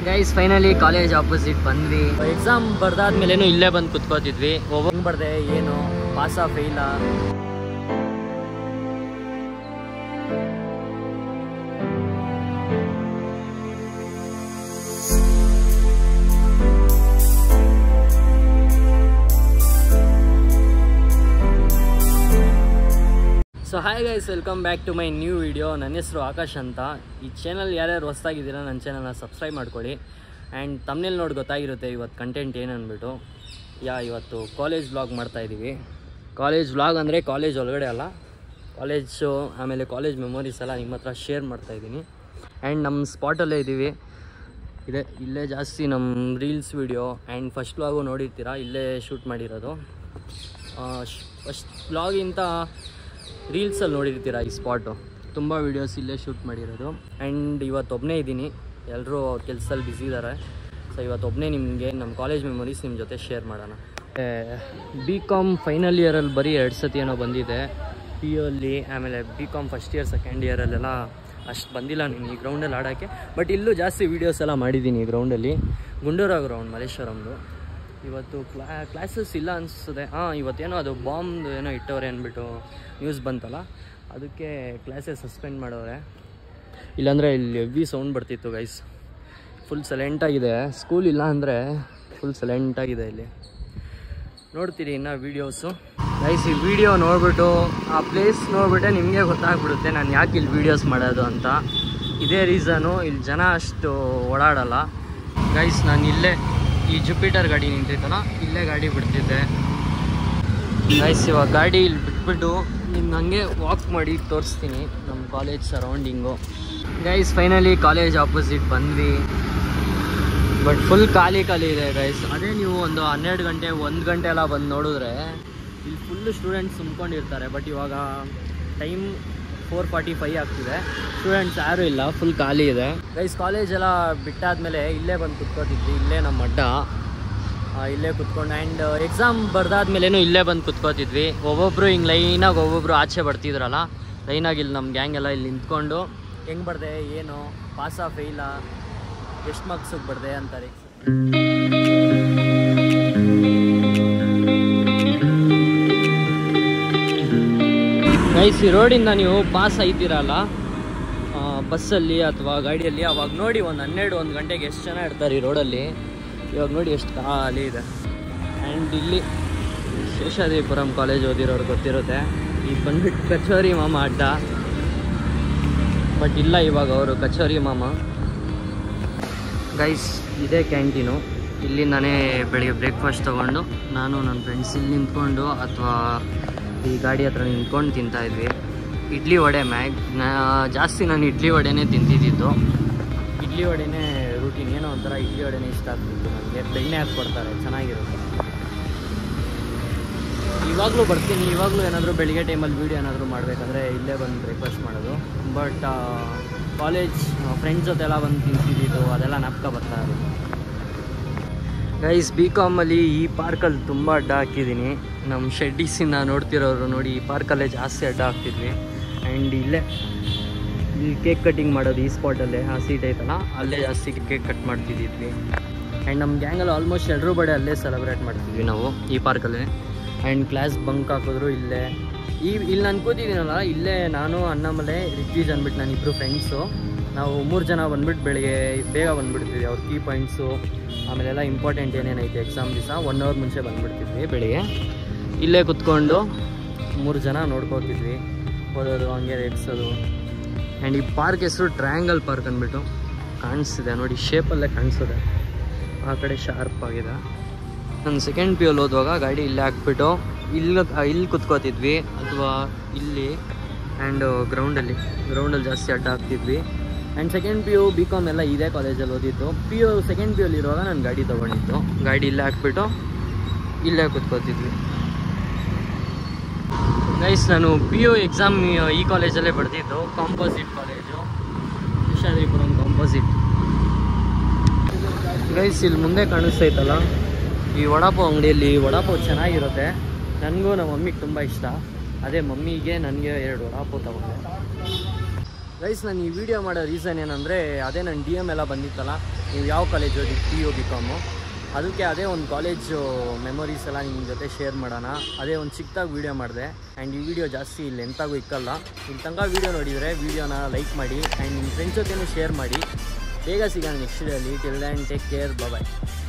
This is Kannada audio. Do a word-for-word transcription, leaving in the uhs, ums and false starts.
ಗೈಸ್ ಫೈನಲಿ ಕಾಲೇಜ್ ಆಪೋಸಿಟ್ ಬಂದ್ವಿ. ಎಕ್ಸಾಮ್ ಬರ್ದಾದ್ಮೇಲೇನು ಇಲ್ಲೇ ಬಂದು ಕುತ್ಕೋತಿದ್ವಿ. ಹೋಗಂಗ್ ಬರ್ದೆ ಏನು ಪಾಸಾ ಫೇಲಾ. So hi guys, welcome back to my new video. ನನ್ನ ಹೆಸರು ಆಕಾಶ್ ಅಂತ. ಈ ಚಾನಲ್ ಯಾರ್ಯಾರು ಹೊಸ್ದಾಗಿದ್ದೀರಾ ನನ್ನ ಚಾನಲ್ನ ಸಬ್ಸ್ಕ್ರೈಬ್ ಮಾಡ್ಕೊಳ್ಳಿ. ಆ್ಯಂಡ್ ತಮ್ಮನೇಲಿ ನೋಡಿ ಗೊತ್ತಾಗಿರುತ್ತೆ ಇವತ್ತು ಕಂಟೆಂಟ್ ಏನು ಅಂದ್ಬಿಟ್ಟು. ಯಾ ಇವತ್ತು ಕಾಲೇಜ್ ವ್ಲಾಗ್ ಮಾಡ್ತಾಯಿದ್ದೀವಿ. ಕಾಲೇಜ್ ವ್ಲಾಗ್ ಅಂದರೆ ಕಾಲೇಜ್ ಒಳಗಡೆ ಅಲ್ಲ, ಕಾಲೇಜು ಆಮೇಲೆ ಕಾಲೇಜ್ ಮೆಮೊರೀಸ್ ಎಲ್ಲ ನಿಮ್ಮ ಹತ್ರ ಶೇರ್ ಮಾಡ್ತಾಯಿದ್ದೀನಿ. ಆ್ಯಂಡ್ ನಮ್ಮ ಸ್ಪಾಟಲ್ಲೇ ಇದ್ದೀವಿ. ಇದೆ ಇಲ್ಲೇ ಜಾಸ್ತಿ ನಮ್ಮ reels video and first vlog ನೋಡಿರ್ತೀರ, ಇಲ್ಲೇ ಶೂಟ್ ಮಾಡಿರೋದು. ಫಸ್ಟ್ ವ್ಲಾಗಿಂತ ರೀಲ್ಸಲ್ಲಿ ನೋಡಿರ್ತೀರ ಈ ಸ್ಪಾಟು. ತುಂಬ ವೀಡಿಯೋಸ್ ಇಲ್ಲೇ ಶೂಟ್ ಮಾಡಿರೋದು. ಆ್ಯಂಡ್ ಇವತ್ತು ಒಬ್ಬನೇ ಇದ್ದೀನಿ, ಎಲ್ಲರೂ ಅವ್ರ ಕೆಲಸದಲ್ಲಿ ಬ್ಯುಸಿ ಇದ್ದಾರೆ. ಸೊ ಇವತ್ತು ಒಬ್ಬನೇ ನಿಮಗೆ ನಮ್ಮ ಕಾಲೇಜ್ ಮೆಮೊರೀಸ್ ನಿಮ್ಮ ಜೊತೆ ಶೇರ್ ಮಾಡೋಣ. ಬಿ ಕಾಮ್ ಫೈನಲ್ ಇಯರಲ್ಲಿ ಬರೀ ಎರಡು ಸತಿ ಏನೋ ಬಂದಿದೆ ಪಿ ಯು ಅಲ್ಲಿ. ಆಮೇಲೆ B com first year second ಇಯರಲ್ಲೆಲ್ಲ ಅಷ್ಟು ಬಂದಿಲ್ಲ ನೀನು ಈ ಗ್ರೌಂಡಲ್ಲಿ ಆಡೋಕ್ಕೆ. ಬಟ್ ಇಲ್ಲೂ ಜಾಸ್ತಿ ವೀಡಿಯೋಸ್ ಎಲ್ಲ ಮಾಡಿದ್ದೀನಿ ಈ ಗ್ರೌಂಡಲ್ಲಿ. ಗುಂಡೂರಾವ್ ಗ್ರೌಂಡ್ ಮಲ್ಲೇಶ್ವರಂದು. ಇವತ್ತು ಕ್ಲಾ ಕ್ಲಾಸಸ್ ಇಲ್ಲ ಅನಿಸ್ತದೆ. ಹಾಂ ಇವತ್ತೇನೋ ಅದು ಬಾಂಬ್ ಏನೋ ಇಟ್ಟವ್ರೆ ಅಂದ್ಬಿಟ್ಟು ನ್ಯೂಸ್ ಬಂತಲ್ಲ, ಅದಕ್ಕೆ ಕ್ಲಾಸಸ್ ಸಸ್ಪೆಂಡ್ ಮಾಡವ್ರೆ. ಇಲ್ಲಾಂದರೆ ಇಲ್ಲಿ ಹೆವಿ ಸೌಂಡ್ ಬರ್ತಿತ್ತು ಗೈಸ್. ಫುಲ್ ಸೈಲೆಂಟಾಗಿದೆ. ಸ್ಕೂಲ್ ಇಲ್ಲ ಅಂದರೆ ಫುಲ್ ಸೈಲೆಂಟಾಗಿದೆ ಇಲ್ಲಿ. ನೋಡ್ತೀರಿ ಇನ್ನು ವೀಡಿಯೋಸು ಗೈಸ್. ಈ ವಿಡಿಯೋ ನೋಡಿಬಿಟ್ಟು ಆ ಪ್ಲೇಸ್ ನೋಡಿಬಿಟ್ಟೆ ನಿಮಗೆ ಗೊತ್ತಾಗ್ಬಿಡುತ್ತೆ ನಾನು ಯಾಕೆ ಇಲ್ಲಿ ವೀಡಿಯೋಸ್ ಮಾಡೋದು ಅಂತ. ಇದೇ ರೀಸನು, ಇಲ್ಲಿ ಜನ ಅಷ್ಟು ಓಡಾಡಲ್ಲ ಗೈಸ್. ನಾನು ಇಲ್ಲೇ ಈ ಜುಪಿಟರ್ ಗಾಡಿ ನಿಂತಿತ್ತಲ್ಲ, ಇಲ್ಲೇ ಗಾಡಿ ಬಿಡ್ತಿದ್ದೆ ಗೈಸ್. ಇವಾಗ ಗಾಡಿ ಇಲ್ಲಿ ಬಿಟ್ಬಿಟ್ಟು ನಿಮ್ಗೆ ಹಂಗೆ ವಾಕ್ ಮಾಡಿ ತೋರಿಸ್ತೀನಿ ನಮ್ಮ college surrounding. Guys finally college opposite ಬಂದ್ವಿ. ಬಟ್ ಫುಲ್ ಖಾಲಿ ಖಾಲಿ ಇದೆ ಗೈಸ್. ಅದೇ ನೀವು ಒಂದು ಹನ್ನೆರಡು ಗಂಟೆ ಒಂದು ಗಂಟೆ ಎಲ್ಲ ಬಂದು ನೋಡಿದ್ರೆ ಇಲ್ಲಿ ಫುಲ್ಲು ಸ್ಟೂಡೆಂಟ್ಸ್ ತುಂಬ್ಕೊಂಡಿರ್ತಾರೆ. ಬಟ್ ಇವಾಗ ಟೈಮ್ ಫೋರ್ ಫಾರ್ಟಿ ಫೈವ್ ಆಗ್ತಿದೆ, ಸ್ಟೂಡೆಂಟ್ಸ್ ಯಾರೂ ಇಲ್ಲ, ಫುಲ್ ಖಾಲಿ ಇದೆ ಗೈಸ್. ಕಾಲೇಜೆಲ್ಲ ಬಿಟ್ಟಾದಮೇಲೆ ಇಲ್ಲೇ ಬಂದು ಕುತ್ಕೋತಿದ್ವಿ. ಇಲ್ಲೇ ನಮ್ಮ ಅಡ್ಡ, ಇಲ್ಲೇ ಕುತ್ಕೊಂಡು. ಆ್ಯಂಡ್ ಎಕ್ಸಾಮ್ ಬರ್ದಾದ್ಮೇಲೇನು ಇಲ್ಲೇ ಬಂದು ಕುತ್ಕೋತಿದ್ವಿ. ಒಬ್ಬೊಬ್ಬರು ಹಿಂಗೆ ಲೈನಾಗಿ ಒಬ್ಬೊಬ್ಬರು ಆಚೆ ಬರ್ತಿದ್ರಲ್ಲ, ಲೈನಾಗಿ ಇಲ್ಲಿ ನಮ್ಮ ಗ್ಯಾಂಗ್ ಎಲ್ಲ ಇಲ್ಲಿ ನಿಂತ್ಕೊಂಡು ಹೆಂಗೆ ಬರ್ದೆ ಏನು ಪಾಸಾ ಫೇಲಾ ಎಷ್ಟು ಮಾರ್ಕ್ಸಿಗೆ ಬರ್ದೆ ಅಂತಾರೆ. ಗೈಸ್ ಈ ರೋಡಿಂದ ನೀವು ಪಾಸ್ ಆಯ್ತೀರಲ್ಲ ಬಸ್ಸಲ್ಲಿ ಅಥವಾ ಗಾಡಿಯಲ್ಲಿ, ಅವಾಗ ನೋಡಿ ಒಂದು ಹನ್ನೆರಡು ಒಂದು ಗಂಟೆಗೆ ಎಷ್ಟು ಜನ ಇರ್ತಾರೆ ಈ ರೋಡಲ್ಲಿ. ಇವಾಗ ನೋಡಿ ಎಷ್ಟು ಖಾಲಿ ಇದೆ. ಆ್ಯಂಡ್ ಇಲ್ಲಿ ಶೇಷಾದ್ರಿಪುರಂ ಕಾಲೇಜ್ ಓದಿರೋರು ಗೊತ್ತಿರುತ್ತೆ. ಈಗ ಬಂದ್ಬಿಟ್ಟು ಕಚೋರಿ ಮಾಮ ಅಡ್ಡ. ಬಟ್ ಇಲ್ಲ ಇವಾಗ ಅವರು ಕಚೋರಿ ಮಾಮ. ಗೈಸ್ ಇದೇ ಕ್ಯಾಂಟೀನು. ಇಲ್ಲಿ ನಾನೇ ಬೆಳಿಗ್ಗೆ ಬ್ರೇಕ್ಫಾಸ್ಟ್ ತೊಗೊಂಡು ನಾನು ನನ್ನ ಫ್ರೆಂಡ್ಸ್ ಇಲ್ಲಿ ನಿಂತ್ಕೊಂಡು ಅಥವಾ ಈ ಗಾಡಿ ಹತ್ರ ನಿಂತ್ಕೊಂಡು ತಿಂತಾಯಿದ್ವಿ. ಇಡ್ಲಿ ವಡೆ ಮ್ಯಾಗ್ ಜಾಸ್ತಿ ನಾನು ಇಡ್ಲಿ ವಡೆನೇ ತಿಂತಿದ್ದಿದ್ದು. ಇಡ್ಲಿ ವಡೆನೇ ರೂಟೀನ್, ಏನೋ ಒಂಥರ ಇಡ್ಲಿ ವಡೆನೇ ಇಷ್ಟ ಆಗ್ತಿತ್ತು ನನಗೆ. ಬೆಣ್ಣೆ ಹಾಕ್ಕೊಡ್ತಾರೆ, ಚೆನ್ನಾಗಿರುತ್ತೆ. ಇವಾಗಲೂ ಬರ್ತೀನಿ, ಇವಾಗಲೂ ಏನಾದರೂ ಬೆಳಿಗ್ಗೆ ಟೈಮಲ್ಲಿ ವೀಡಿಯೋ ಏನಾದರೂ ಮಾಡಬೇಕಂದ್ರೆ ಇಲ್ಲೇ ಬಂದು ಬ್ರೇಕ್ಫಾಸ್ಟ್ ಮಾಡೋದು. ಬಟ್ ಕಾಲೇಜ್ ಫ್ರೆಂಡ್ಸ್ ಜೊತೆ ಎಲ್ಲ ಬಂದು ತಿಂತಿದ್ದು ಅದೆಲ್ಲ ನಾಪ್ಕ ಬರ್ತಾ ಇರೋದು. ಗೈಸ್ ಬಿ ಕಾಮಲ್ಲಿ ಈ ಪಾರ್ಕಲ್ಲಿ ತುಂಬ ಅಡ್ಡ ಹಾಕಿದ್ದೀನಿ. ನಮ್ಮ ಶೆಡ್ಡಿಸಿಂದ ನೋಡ್ತಿರೋರು ನೋಡಿ, ಈ ಪಾರ್ಕಲ್ಲೇ ಜಾಸ್ತಿ ಅಡ್ಡ ಹಾಕ್ತಿದ್ವಿ. ಆ್ಯಂಡ್ ಇಲ್ಲೇ ಇಲ್ಲಿ ಕೇಕ್ ಕಟ್ಟಿಂಗ್ ಮಾಡೋದು ಈ ಸ್ಪಾಟಲ್ಲೇ, ಆ ಸೀಟ್ ಐತಲ್ಲ ಅಲ್ಲೇ ಜಾಸ್ತಿ ಕೇಕ್ ಕಟ್ ಮಾಡ್ತಿದ್ವಿ. ಆ್ಯಂಡ್ ನಮ್ಮ ಗ್ಯಾಂಗಲ್ಲಿ ಆಲ್ಮೋಸ್ಟ್ ಎಲ್ಲರೂ ಬಡೆ ಅಲ್ಲೇ ಸೆಲೆಬ್ರೇಟ್ ಮಾಡ್ತಿದ್ವಿ ನಾವು ಈ ಪಾರ್ಕಲ್ಲೇ. ಆ್ಯಂಡ್ ಕ್ಲಾಸ್ ಬಂಕ್ ಹಾಕಿದ್ರು ಇಲ್ಲೇ. ಈ ಇಲ್ಲಿ ನಾನು ಕೂತಿದ್ದೀನಲ್ಲ, ಇಲ್ಲೇ ನಾನು ಅಣ್ಣಾಮಲೆ ರಿತ್ವಿಜ್ ಅಂದ್ಬಿಟ್ಟು ನಾನು ಇಬ್ಬರು ಫ್ರೆಂಡ್ಸು. ನಾವು ಮೂರು ಜನ ಬಂದ್ಬಿಟ್ಟು ಬೆಳಿಗ್ಗೆ ಬೇಗ ಬಂದುಬಿಡ್ತಿದ್ವಿ. ಅವ್ರ ಕೀ ಪಾಯಿಂಟ್ಸು ಆಮೇಲೆಲ್ಲ ಇಂಪಾರ್ಟೆಂಟ್ ಏನೇನೈತೆ ಎಕ್ಸಾಮ್ ದಿವಸ ಒನ್ ಅವರ್ ಮುಂಚೆ ಬಂದುಬಿಡ್ತಿದ್ವಿ ಬೆಳಿಗ್ಗೆ. ಇಲ್ಲೇ ಕುತ್ಕೊಂಡು ಮೂರು ಜನ ನೋಡ್ಕೋತಿದ್ವಿ, ಓದೋದು ಹಂಗೆ ರೇಟ್ಸೋದು. ಆ್ಯಂಡ್ ಈ ಪಾರ್ಕ್ ಹೆಸರು ಟ್ರಯಾಂಗಲ್ ಪಾರ್ಕ್ ಅಂದ್ಬಿಟ್ಟು ಕಾಣಿಸ್ತಿದೆ ನೋಡಿ, ಶೇಪಲ್ಲೇ ಕಾಣಿಸೋದೆ. ಆ ಕಡೆ ಶಾರ್ಪ್ ಆಗಿದೆ. ನಾನು ಸೆಕೆಂಡ್ ಪಿ ಯುಲ್ಲಿ ಓದುವಾಗ ಗಾಡಿ ಇಲ್ಲೇ ಹಾಕ್ಬಿಟ್ಟು ಇಲ್ಲಿ ಇಲ್ಲಿ ಕುತ್ಕೋತಿದ್ವಿ ಅಥವಾ ಇಲ್ಲಿ. ಆ್ಯಂಡ್ ಗ್ರೌಂಡಲ್ಲಿ ಗ್ರೌಂಡಲ್ಲಿ ಜಾಸ್ತಿ ಅಡ್ಡ ಹಾಕ್ತಿದ್ವಿ. And second P U B com ಎಲ್ಲ ಇದೇ ಕಾಲೇಜಲ್ಲಿ ಓದಿದ್ದು. ಪಿ ಯು ಸೆಕೆಂಡ್ ಪಿ ಯುಲ್ಲಿ ಇರುವಾಗ ನಾನು ಗಾಡಿ ತೊಗೊಂಡಿದ್ದು. ಗಾಡಿ ಇಲ್ಲೇ ಹಾಕ್ಬಿಟ್ಟು ಇಲ್ಲೇ ಕುತ್ಕೋತಿದ್ವಿ. ಗೈಸ್ ನಾನು ಪಿ ಯು ಎಕ್ಸಾಮ್ ಈ ಕಾಲೇಜಲ್ಲೇ ಬರ್ತಿದ್ದು, composite college, Seshadripuram composite. Guys ಇಲ್ಲಿ ಮುಂದೆ ಕಾಣಿಸ್ತೈತಲ್ಲ ಈ ವಡಾಪಾವ್ ಅಂಗಡಿಯಲ್ಲಿ ವಡಾಪಾವ್ ಚೆನ್ನಾಗಿರುತ್ತೆ. ನನಗೂ ನಮ್ಮ ಮಮ್ಮಿಗೆ ತುಂಬ ಇಷ್ಟ. ಅದೇ ಮಮ್ಮಿಗೆ ನನಗೆ ಎರಡು ವಡಾಪಾವ್ ತಗೊಂಡೆ. ಗೈಸ್ ನಾನು ಈ ವಿಡಿಯೋ ಮಾಡೋ ರೀಸನ್ ಏನಂದರೆ ಅದೇ ನನ್ನ ಡಿ ಎಮ್ ಎಲ್ಲ ಬಂದಿತ್ತಲ್ಲ, ನೀವು ಯಾವ ಕಾಲೇಜ್ ಓದಿ ಪಿ ಯು ಬಿ ಕಾಮು, ಅದಕ್ಕೆ ಅದೇ ಒಂದು ಕಾಲೇಜು ಮೆಮೊರೀಸ್ ಎಲ್ಲ ನಿಮ್ಮ ಜೊತೆ ಶೇರ್ ಮಾಡೋಣ, ಅದೇ ಒಂದು ಚಿಕ್ಕದಾಗಿ ವೀಡಿಯೋ ಮಾಡಿದೆ. ಆ್ಯಂಡ್ ಈ ವಿಡಿಯೋ ಜಾಸ್ತಿ ಇಲ್ಲಿ ಎಂತಾಗೂ ಇಕ್ಕಲ್ಲ, ಇಲ್ಲಿ ತನಕ ವೀಡಿಯೋ ನೋಡಿದರೆ ವೀಡಿಯೋನ ಲೈಕ್ ಮಾಡಿ ಆ್ಯಂಡ್ ನಿಮ್ಮ ಫ್ರೆಂಡ್ಸ್ ಜೊತೆನೂ ಶೇರ್ ಮಾಡಿ. ಬೇಗ ಸಿಗೋಣ ನೆಕ್ಸ್ಟ್ ವಿಡಿಯೋಲಿ. ಟಿಲ್ ದೆನ್ ಟೇಕ್ ಕೇರ್, ಬಾಯ್.